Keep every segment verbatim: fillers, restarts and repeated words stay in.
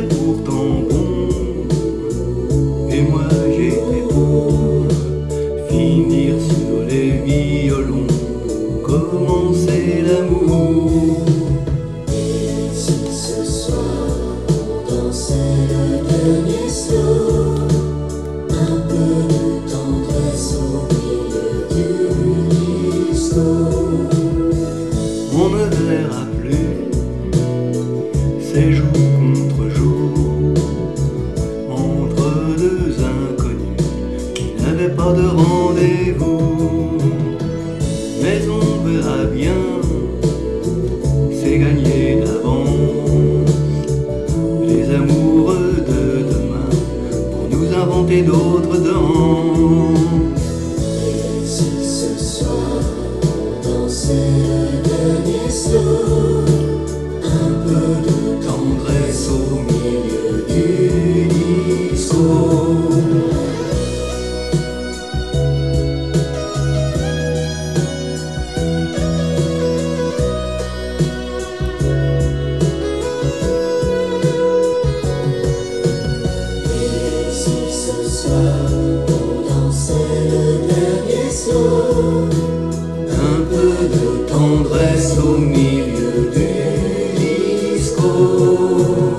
pourtant bon, et moi j'étais pour finir sur les violons, commencer l'amour. Et si ce soir on dansait le dernier slow, un peu de tendresse au milieu du disco. On ne verra plus ces jours contre jours entre deux inconnus qui n'avaient pas de rendez-vous. Mais on verra bien, c'est gagné d'avance, les amoureux de demain pour nous inventer d'autres danses. Et si ce soir on dansait le dernier slow, un peu de Tendresse au milieu du disco. Et si ce soir on dansait le dernier slow, Un peu de tendresse au milieu du disco.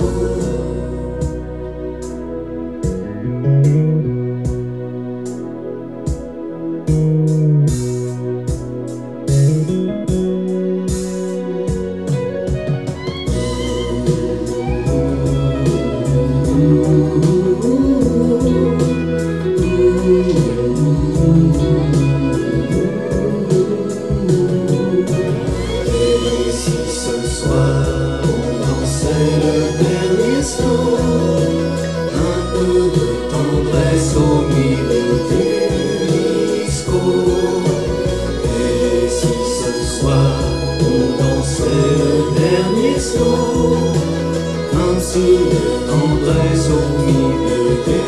Et si ce soir on dansait le dernier slow, un peu de tendresse au milieu du disco. Et si ce soir on dansait le dernier slow, un peu de tendresse au milieu du